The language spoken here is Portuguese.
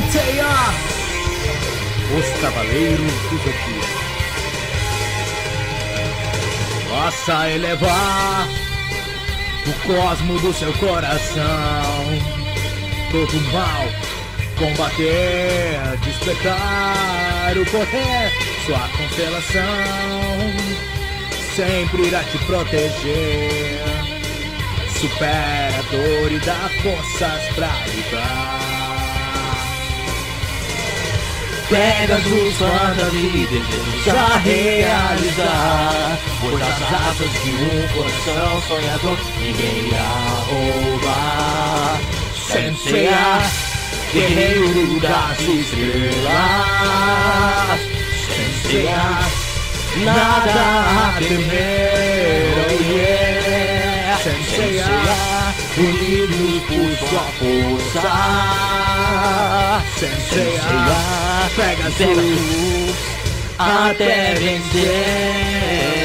Seiya, os Cavaleiros do Zodíaco. Possa elevar o cosmo do seu coração, todo mal combater, despertar o poder, sua constelação sempre irá te proteger. Supera a dor e dá forças pra lutar. Pegasus, fantasia e desejos a realizar, pois as asas de um coração sonhador ninguém irá roubar. Senseiya, guerreiro das estrelas. Senseiya, nada a temer, oh yeah. Senseiya, unidos por sua força. Senseiya, Pegasus, até vencer.